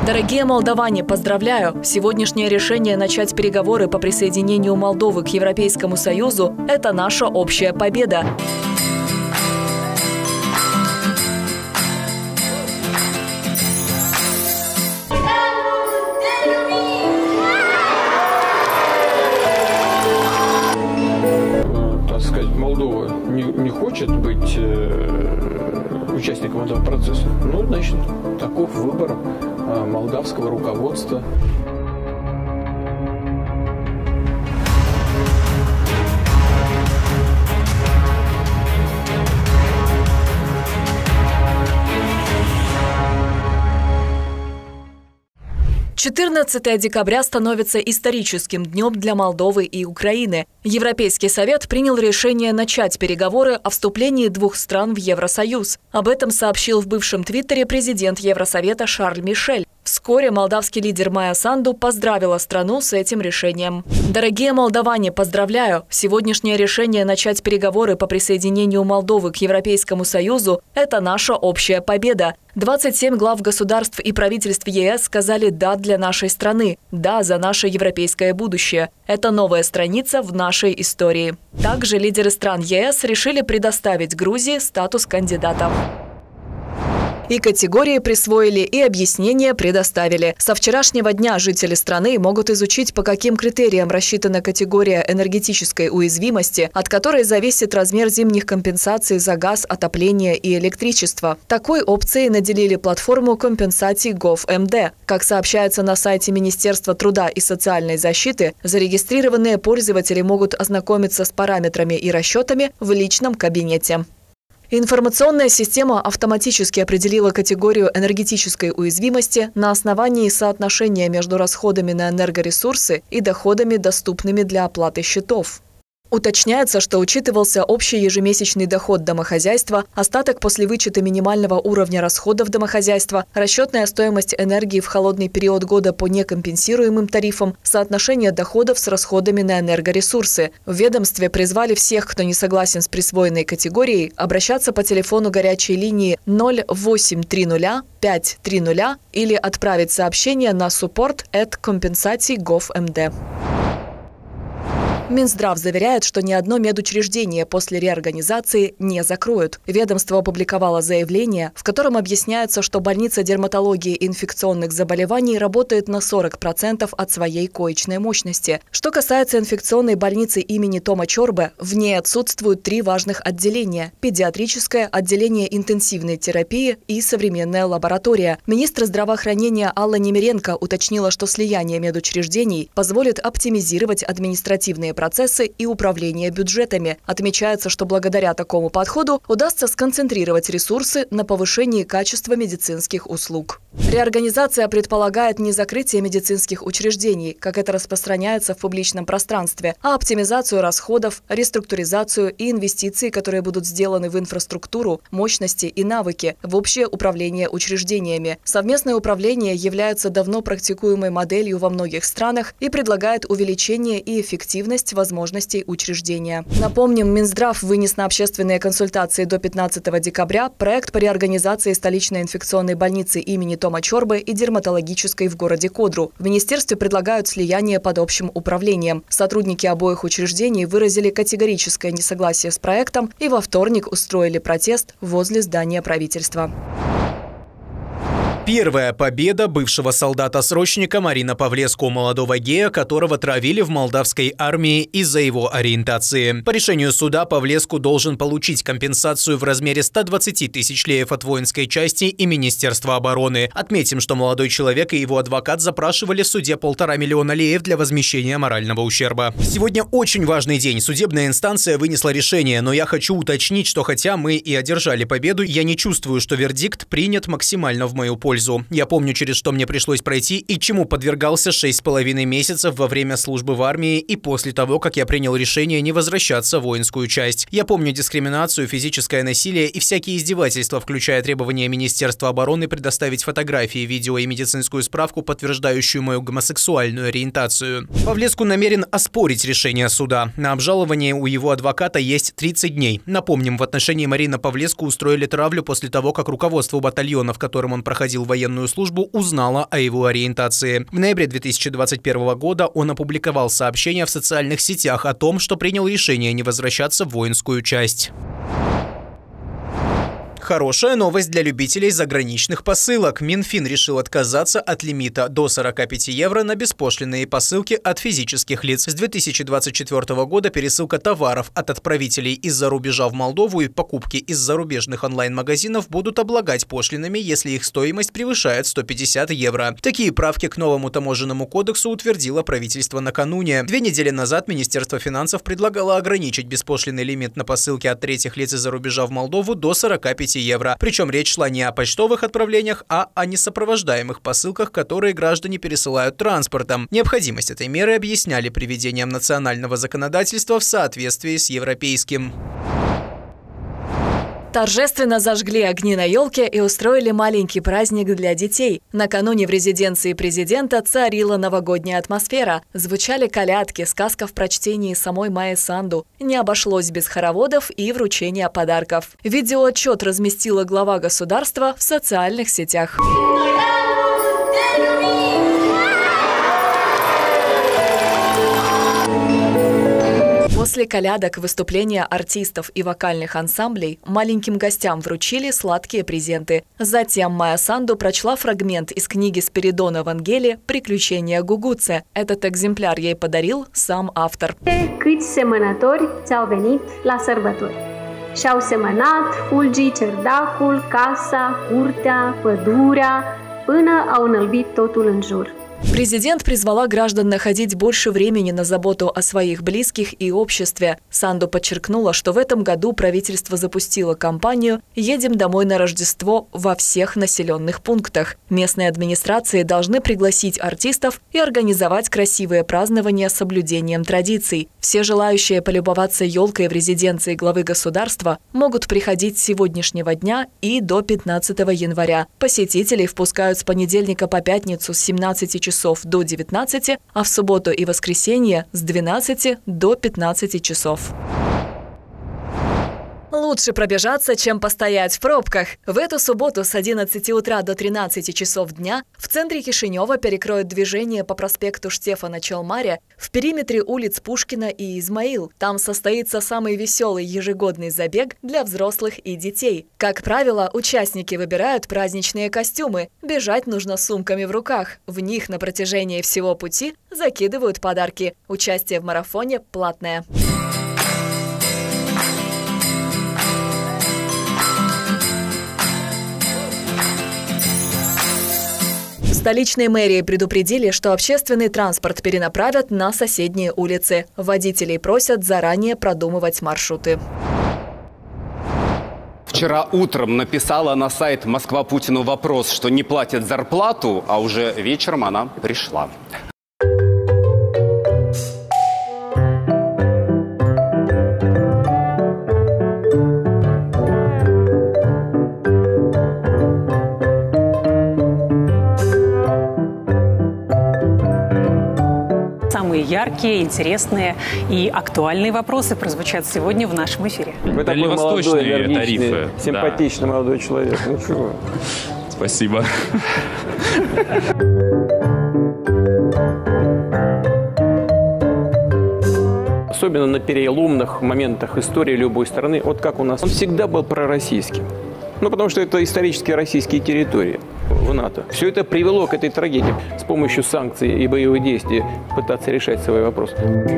Дорогие молдаване, поздравляю! Сегодняшнее решение начать переговоры по присоединению Молдовы к Европейскому Союзу – это наша общая победа. Молдова не хочет быть участником этого процесса. Ну, значит, таков выбор молдавского руководства. «14 декабря становится историческим днем для Молдовы и Украины. Европейский совет принял решение начать переговоры о вступлении двух стран в Евросоюз. Об этом сообщил в бывшем твиттере президент Евросовета Шарль Мишель. Вскоре молдавский лидер Майя Санду поздравила страну с этим решением. Дорогие молдаване, поздравляю! Сегодняшнее решение начать переговоры по присоединению Молдовы к Европейскому Союзу – это наша общая победа. 27 глав государств и правительств ЕС сказали «да» для нашей страны, «да» за наше европейское будущее. Это новая страница в нашей истории. Также лидеры стран ЕС решили предоставить Грузии статус кандидата. И категории присвоили, и объяснения предоставили. Со вчерашнего дня жители страны могут изучить, по каким критериям рассчитана категория энергетической уязвимости, от которой зависит размер зимних компенсаций за газ, отопление и электричество. Такой опцией наделили платформу компенсаций Gov.md. Как сообщается на сайте Министерства труда и социальной защиты, зарегистрированные пользователи могут ознакомиться с параметрами и расчетами в личном кабинете. Информационная система автоматически определила категорию энергетической уязвимости на основании соотношения между расходами на энергоресурсы и доходами, доступными для оплаты счетов. Уточняется, что учитывался общий ежемесячный доход домохозяйства, остаток после вычета минимального уровня расходов домохозяйства, расчетная стоимость энергии в холодный период года по некомпенсируемым тарифам, соотношение доходов с расходами на энергоресурсы. В ведомстве призвали всех, кто не согласен с присвоенной категорией, обращаться по телефону горячей линии 0830 530 или отправить сообщение на support@compensacий.gov.md. Минздрав заверяет, что ни одно медучреждение после реорганизации не закроют. Ведомство опубликовало заявление, в котором объясняется, что больница дерматологии и инфекционных заболеваний работает на 40% от своей коечной мощности. Что касается инфекционной больницы имени Тома Чорбе, в ней отсутствуют 3 важных отделения – педиатрическое, отделение интенсивной терапии и современная лаборатория. Министр здравоохранения Алла Немиренко уточнила, что слияние медучреждений позволит оптимизировать административные процессы и управление бюджетами. Отмечается, что благодаря такому подходу удастся сконцентрировать ресурсы на повышении качества медицинских услуг. Реорганизация предполагает не закрытие медицинских учреждений, как это распространяется в публичном пространстве, а оптимизацию расходов, реструктуризацию и инвестиции, которые будут сделаны в инфраструктуру, мощности и навыки, в общее управление учреждениями. Совместное управление является давно практикуемой моделью во многих странах и предлагает увеличение и эффективность возможностей учреждения. Напомним, Минздрав вынес на общественные консультации до 15 декабря проект по реорганизации столичной инфекционной больницы имени Тома Чорбе и дерматологической в городе Кодру. В министерстве предлагают слияние под общим управлением. Сотрудники обоих учреждений выразили категорическое несогласие с проектом и во вторник устроили протест возле здания правительства. Первая победа бывшего солдата-срочника Марина Павлеску, молодого гея, которого травили в молдавской армии из-за его ориентации. По решению суда Павлеску должен получить компенсацию в размере 120 тысяч леев от воинской части и Министерства обороны. Отметим, что молодой человек и его адвокат запрашивали в суде 1,5 миллиона леев для возмещения морального ущерба. Сегодня очень важный день. Судебная инстанция вынесла решение, но я хочу уточнить, что хотя мы и одержали победу, я не чувствую, что вердикт принят максимально в мою пользу. Я помню, через что мне пришлось пройти и чему подвергался 6,5 месяцев во время службы в армии и после того, как я принял решение не возвращаться в воинскую часть. Я помню дискриминацию, физическое насилие и всякие издевательства, включая требования Министерства обороны предоставить фотографии, видео и медицинскую справку, подтверждающую мою гомосексуальную ориентацию. Павлеску намерен оспорить решение суда. На обжалование у его адвоката есть 30 дней. Напомним, в отношении Марины Павлеску устроили травлю после того, как руководство батальона, в котором он проходил проходил военную службу, узнала о его ориентации. В ноябре 2021 года он опубликовал сообщение в социальных сетях о том, что принял решение не возвращаться в воинскую часть. Хорошая новость для любителей заграничных посылок. Минфин решил отказаться от лимита до 45 евро на беспошлинные посылки от физических лиц. С 2024 года пересылка товаров от отправителей из-за рубежа в Молдову и покупки из зарубежных онлайн-магазинов будут облагать пошлинами, если их стоимость превышает 150 евро. Такие правки к новому таможенному кодексу утвердило правительство накануне. 2 недели назад Министерство финансов предлагало ограничить беспошлинный лимит на посылки от третьих лиц из-за рубежа в Молдову до 45 евро. Причем речь шла не о почтовых отправлениях, а о несопровождаемых посылках, которые граждане пересылают транспортом. Необходимость этой меры объясняли приведением национального законодательства в соответствии с европейским. Торжественно зажгли огни на елке и устроили маленький праздник для детей. Накануне в резиденции президента царила новогодняя атмосфера. Звучали колядки, сказка в прочтении самой Майи Санду. Не обошлось без хороводов и вручения подарков. Видеоотчет разместила глава государства в социальных сетях. После колядок, выступления артистов и вокальных ансамблей маленьким гостям вручили сладкие презенты. Затем Майя Санду прочла фрагмент из книги Спиридона Вангелия «Приключения Гугуце». Этот экземпляр ей подарил сам автор. Câți semănători ți-au venit la sărbători. Și-au semănat fulgii, cerdacul, casa, curtea, pădurea, până au înălbit totul în jur. Президент призвала граждан находить больше времени на заботу о своих близких и обществе. Санду подчеркнула, что в этом году правительство запустило кампанию «Едем домой на Рождество» во всех населенных пунктах. Местные администрации должны пригласить артистов и организовать красивые празднования с соблюдением традиций. Все желающие полюбоваться елкой в резиденции главы государства могут приходить с сегодняшнего дня и до 15 января. Посетителей впускают с понедельника по пятницу с 17 часов до 19, а в субботу и воскресенье с 12 до 15 часов. Лучше пробежаться, чем постоять в пробках. В эту субботу с 11 утра до 13 часов дня в центре Кишинева перекроют движение по проспекту Штефана Челмаря в периметре улиц Пушкина и Измаил. Там состоится самый веселый ежегодный забег для взрослых и детей. Как правило, участники выбирают праздничные костюмы. Бежать нужно с сумками в руках. В них на протяжении всего пути закидывают подарки. Участие в марафоне платное. В столичной мэрии предупредили, что общественный транспорт перенаправят на соседние улицы. Водителей просят заранее продумывать маршруты. Вчера утром написала на сайт «Москва Путину» вопрос, что не платят зарплату, а уже вечером она пришла. Самые яркие, интересные и актуальные вопросы прозвучат сегодня в нашем эфире. Вы такой молодой, тарифы. Симпатичный молодой человек. Ну чего? Спасибо. Особенно на переломных моментах истории любой страны, вот как у нас, он всегда был пророссийским. Ну, потому что это исторически российские территории в НАТО. Все это привело к этой трагедии. С помощью санкций и боевых действий пытаться решать свои вопросы.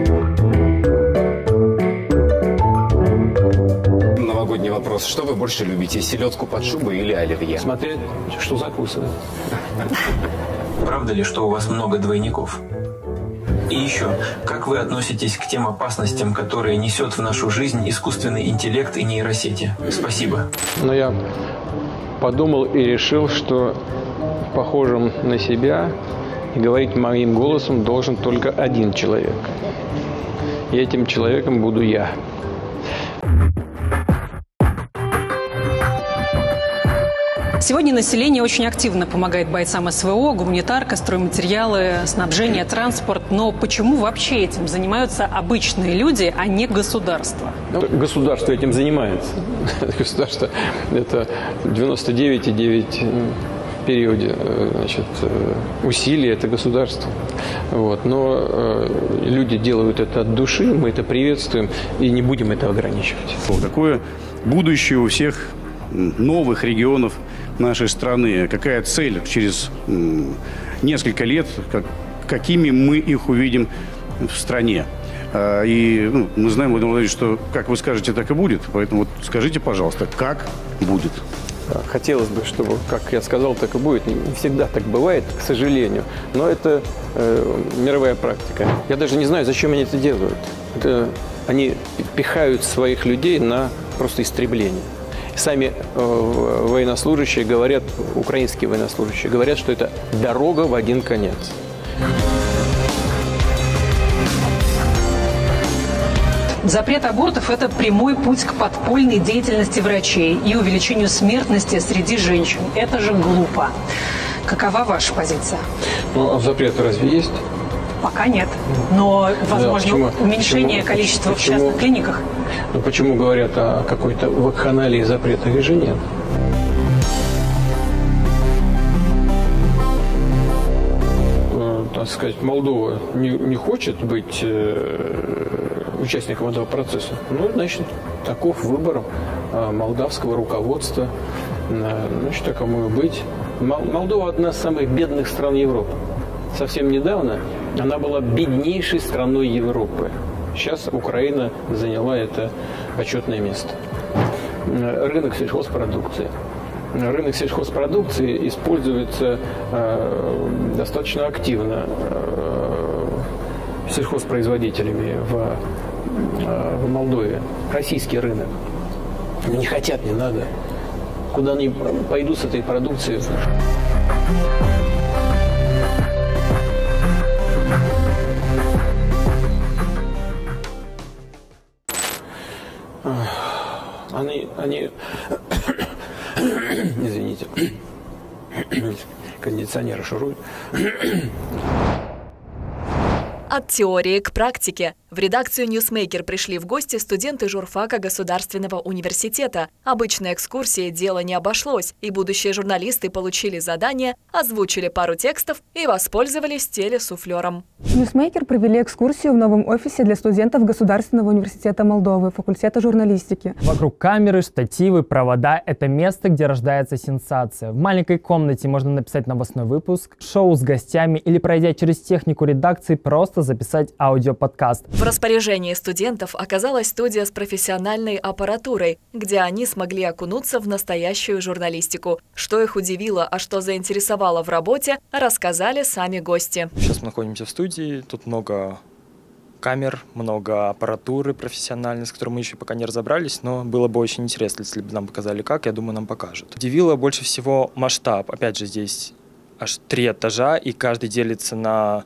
Новогодний вопрос. Что вы больше любите, селедку под шубой или оливье? Смотреть, что закусывать. Правда ли, что у вас много двойников? И еще, как вы относитесь к тем опасностям, которые несет в нашу жизнь искусственный интеллект и нейросети? Спасибо. Но я подумал и решил, что похожим на себя и говорить моим голосом должен только один человек. И этим человеком буду я. Сегодня население очень активно помогает бойцам СВО, гуманитарка, стройматериалы, снабжение, транспорт. Но почему вообще этим занимаются обычные люди, а не государство? Государство этим занимается. Государство – это 99,9 периоде, значит, усилий это государство. Вот. Но люди делают это от души, мы это приветствуем и не будем это ограничивать. Какое будущее у всех новых регионов нашей страны? Какая цель через несколько лет? Какими мы их увидим в стране? И мы знаем, Владимир Владимирович, что как вы скажете, так и будет. Поэтому вот скажите, пожалуйста, как будет? Хотелось бы, чтобы, как я сказал, так и будет. Не всегда так бывает, к сожалению. Но это мировая практика. Я даже не знаю, зачем они это делают. Они пихают своих людей на просто истребление. Сами военнослужащие говорят, украинские военнослужащие говорят, что это дорога в один конец. Запрет абортов – это прямой путь к подпольной деятельности врачей и увеличению смертности среди женщин. Это же глупо. Какова ваша позиция? Ну, а запрет разве есть? Пока нет. Но, возможно, уменьшение количества в частных клиниках. Ну, почему говорят о какой-то вакханалии запрета? Их же нет. Так сказать, Молдова не хочет быть участником этого процесса. Ну, значит, таков выбор молдавского руководства. Значит, такому и быть. Молдова одна из самых бедных стран Европы. Совсем недавно она была беднейшей страной Европы. Сейчас Украина заняла это почетное место. Рынок сельхозпродукции. Рынок сельхозпродукции используется достаточно активно сельхозпроизводителями в Молдове. Российский рынок. Они не хотят, не надо. Куда они пойдут с этой продукцией? Они... Извините. Кондиционер шурует. От теории к практике. В редакцию «Ньюсмейкер» пришли в гости студенты журфака Государственного университета. Обычной экскурсией дело не обошлось, и будущие журналисты получили задание, озвучили пару текстов и воспользовались телесуфлером. «Ньюсмейкер» провели экскурсию в новом офисе для студентов Государственного университета Молдовы, факультета журналистики. Вокруг камеры, штативы, провода – это место, где рождается сенсация. В маленькой комнате можно написать новостной выпуск, шоу с гостями или, пройдя через технику редакции, просто записать аудиоподкаст. В распоряжении студентов оказалась студия с профессиональной аппаратурой, где они смогли окунуться в настоящую журналистику. Что их удивило, а что заинтересовало в работе, рассказали сами гости. Сейчас мы находимся в студии, тут много камер, много аппаратуры профессиональной, с которой мы еще пока не разобрались, но было бы очень интересно, если бы нам показали как, я думаю, нам покажут. Удивило больше всего масштаб. Опять же, здесь аж 3 этажа, и каждый делится на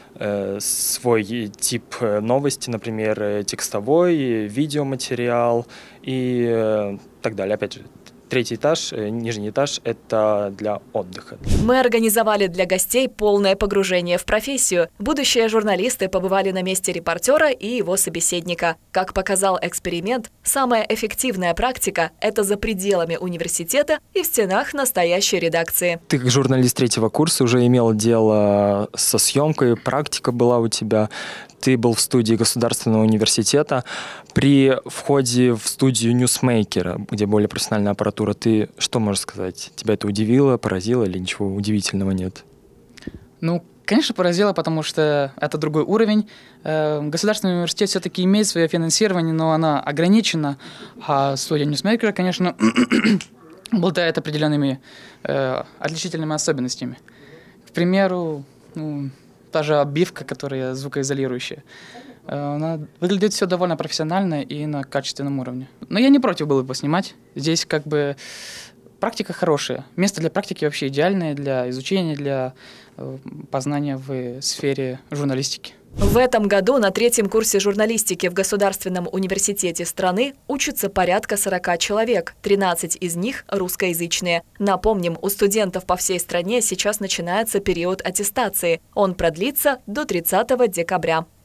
свой тип новости, например, текстовой, видеоматериал и так далее. Опять же, 3-й этаж, нижний этаж – это для отдыха. Мы организовали для гостей полное погружение в профессию. Будущие журналисты побывали на месте репортера и его собеседника. Как показал эксперимент, самая эффективная практика – это за пределами университета и в стенах настоящей редакции. Ты как журналист 3-го курса уже имел дело со съемкой, практика была у тебя. Ты был в студии Государственного университета. При входе в студию «Ньюсмейкера», где более профессиональная аппаратура, ты что можешь сказать? Тебя это удивило, поразило или ничего удивительного нет? Ну, конечно, поразило, потому что это другой уровень. Государственный университет все-таки имеет свое финансирование, но оно ограничено. А студия «Ньюсмейкера», конечно, обладает определенными отличительными особенностями. К примеру, та же обивка, которая звукоизолирующая. Она выглядит все довольно профессионально и на качественном уровне. Но я не против был бы снимать. Здесь как бы практика хорошая. Место для практики вообще идеальное для изучения, для познания в сфере журналистики. В этом году на 3-м курсе журналистики в Государственном университете страны учатся порядка 40 человек, 13 из них русскоязычные. Напомним, у студентов по всей стране сейчас начинается период аттестации. Он продлится до 30 декабря.